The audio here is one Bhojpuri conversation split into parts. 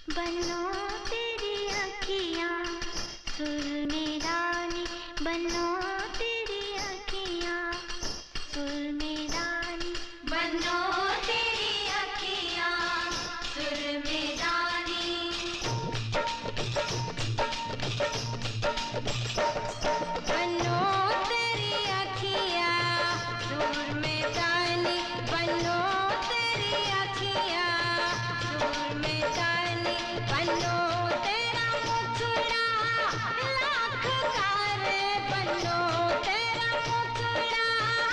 बनो तेरी अखियाँ सुर में रानी, बनो तेरी अखियाँ सुर में रानी, बनो तेरी अखियाँ सुर में रानी, बनो तेरी अखियाँ सुर में रानी, बनो तेरी अखियाँ सुर में रानी, बनो तेरा मुखड़ा लाख का रे, बनो तेरा मुखड़ा,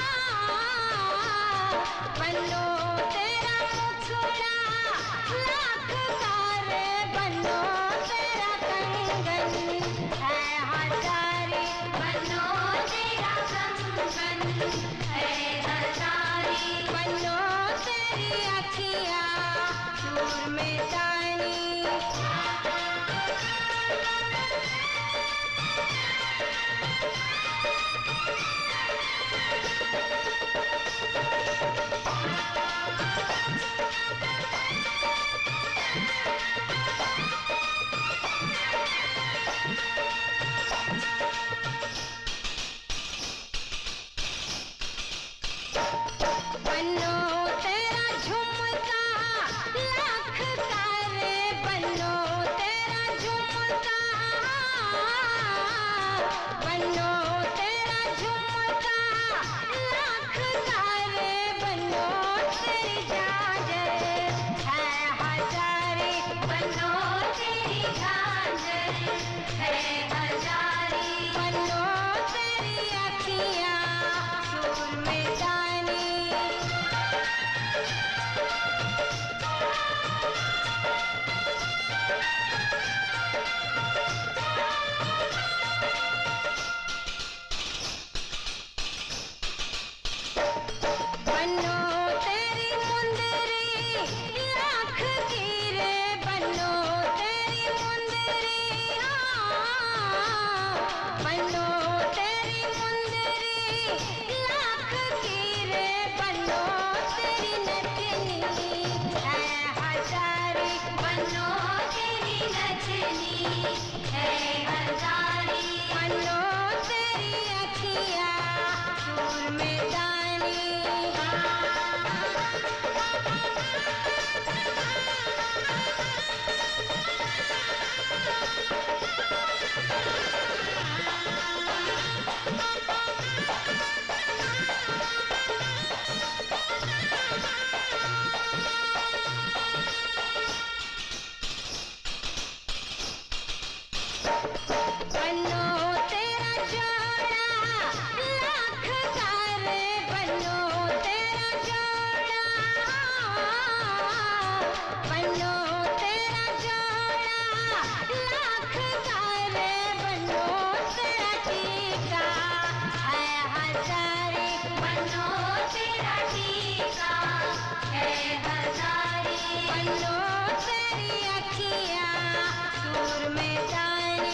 बनो तेरा मुखड़ा लाख का रे, बनो तेरा कंगन है हजारी, बनो तेरा कंगन है हजारी, बनो तेरी अखियाँ सुर में रानी। बनो तेरा झुमका लाख का रे, बनो तेरा झुमका, बनो तेरा झुमका लाख का रे, बनो तेरी झांझर है हजारी, बनो तेरी झांझर है हजारी, बनो तेरी अखियाँ सुर में रानी। बनो तेरी मुंदरी लाख की रे, बनो तेरी मुंदरी, बनो तेरी मुंदरी लाख की रे, बनो तेरी नथनी है हजारी, बनो तेरी नथनी है हजारी, बनो तेरी अखियाँ सुर में रानी। बनो तेरा जोड़ा लाख का रे, बनो तेरा जोड़ा, बनो तेरा जोड़ा लाख का रे, बनो तेरा टीका है हजारी, बनो तेरा टीका है हजारी, बनो तेरी अखियाँ सुर में रानी।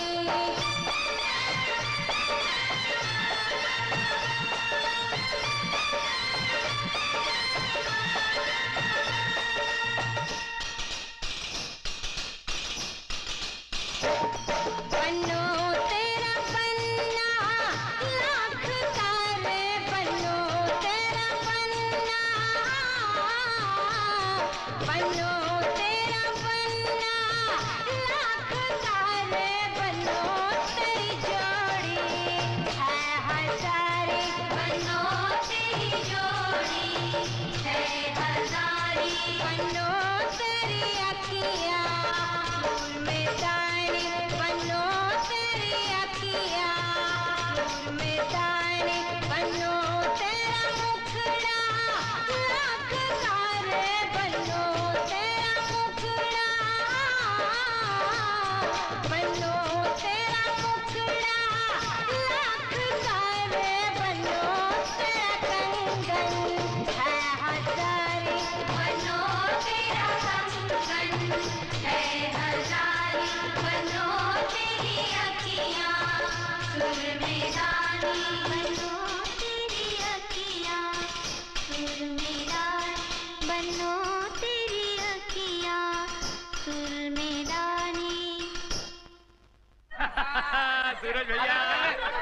बनो तेरा पन्ना लाख का रे, बनो तेरा पन्ना, बनो तेरा पन्ना लाख का रे, बनो तेरी जोड़ी है हजारी, बनो तेरी जोड़ी है हजारी, बनो तेरी अखियाँ सुर में रानी, बनो तेरी अखियाँ सुर में रानी, बनो तेरा मुखड़ा लाख का रे, बनो तेरा मुखड़ा, बनो तेरा मुखड़ा लाख का रे, बनो तेरा कंगन है हजारी, बनो तेरा कंगन है हजारी, सूरज भैया